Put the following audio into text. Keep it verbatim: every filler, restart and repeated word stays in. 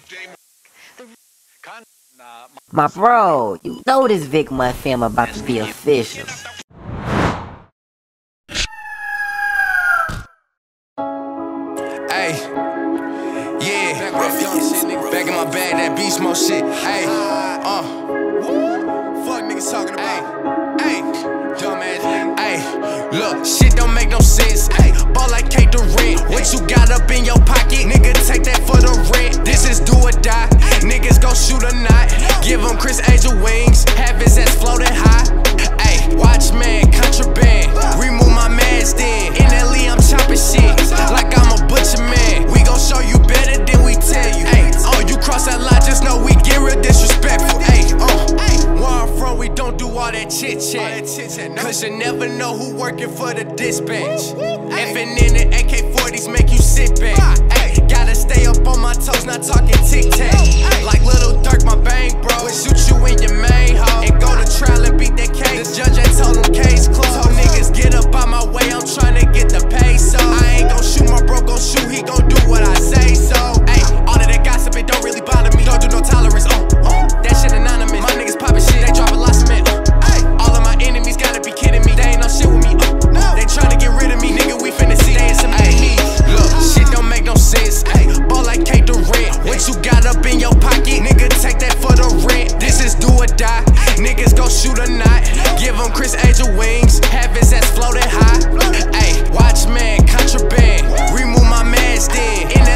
My bro, you know this VickMontFIlms about to be official. Hey, yeah, back in my bag, that beast mode shit. Hey, uh, fuck niggas talking about. Hey, dumbass nigga. Hey, look, shit don't make no sense. Hey, ball like Kate the rent. What you got up in your pocket, nigga? Take that for the rent. This is do or die. Niggas gon' shoot or not. Give him Chris Angel wings. Have his ass floating high. Hey, watch man, contraband. Remove my mask then. In L E, I'm chopping shit like I'm a butcher man. We gon' show you better than we tell you. Hey, oh, you cross that line, just know we get real disrespectful. Hey, uh, where I'm from, we don't do all that chit chat. Cause you never know who working for the dispatch. Effing in the A K forties make you sit back. Ay, gotta stay up on my toes, not talking tic tac. Like Little Dirk, my bang bro. Shoot you in your main hole and go to trial and beat that case. The judge ain't told him case closed. Told niggas get up out my way, I'm trying to get the pay. So I ain't gon' shoot, my bro gon' shoot, he gon' do what I say. So, ay, all of that gossip, it don't really bother me. Don't do no tolerance, uh, uh, that shit anonymous. My niggas poppin' shit, they drop a lot of cement, uh, ay, all of my enemies gotta be kidding me. They ain't no shit with me, uh, no. They tryna get rid of me, nigga, we finna see they some enemies. Look, shit don't make no sense, ay, ball like Kate the rent. What you got up in your pocket, nigga, take that for the rent. This is do or die, niggas gon' shoot or not. Give him Chris Angel wings, have his ass floating high. Ay, watch man, contraband, remove my mask then. In